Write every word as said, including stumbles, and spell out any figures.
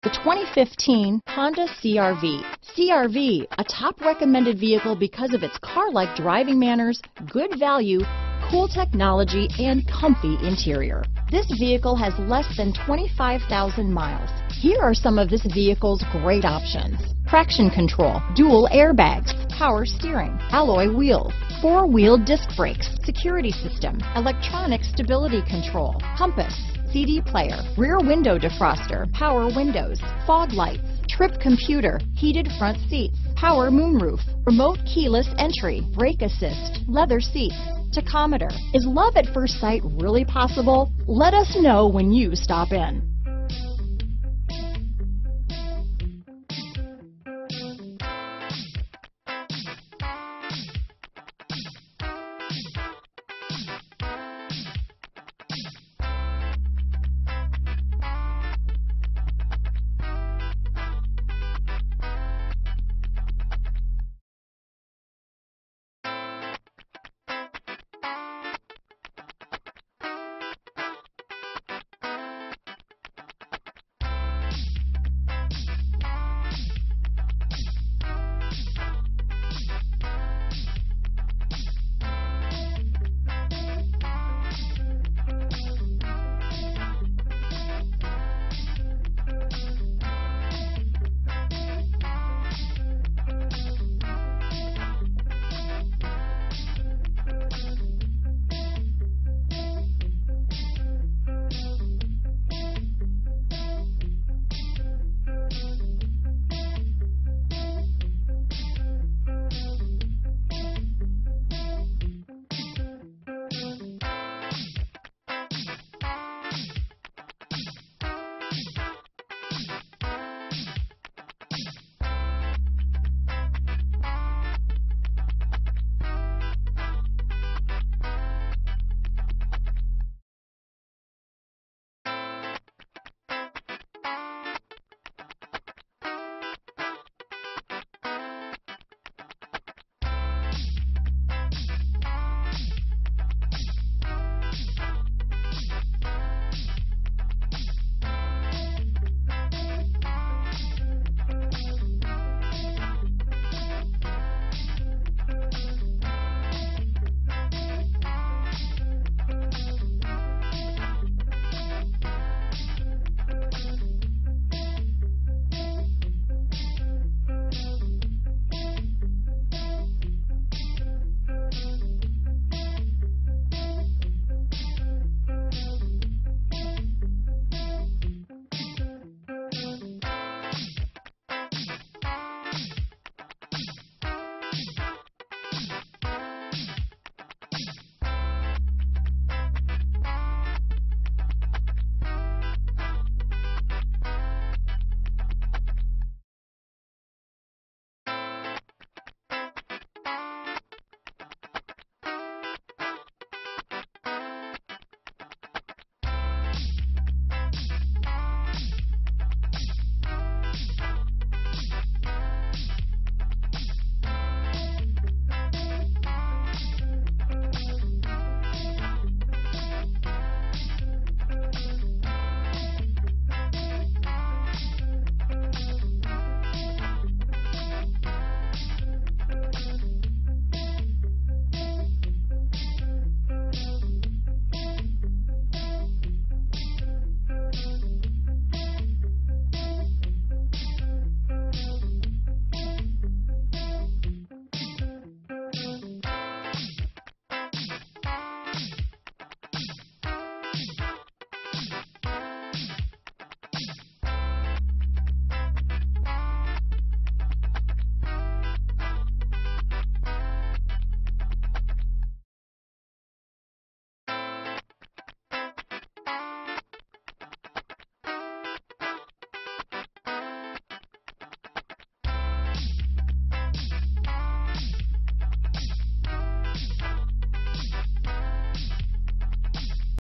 The twenty fifteen Honda C R V. C R V, a top recommended vehicle because of its car-like driving manners, good value, cool technology, and comfy interior. This vehicle has less than twenty-five thousand miles. Here are some of this vehicle's great options: traction control, dual airbags, power steering, alloy wheels, four-wheel disc brakes, security system, electronic stability control, compass, C D player, rear window defroster, power windows, fog lights, trip computer, heated front seats, power moonroof, remote keyless entry, brake assist, leather seats, tachometer. Is love at first sight really possible? Let us know when you stop in.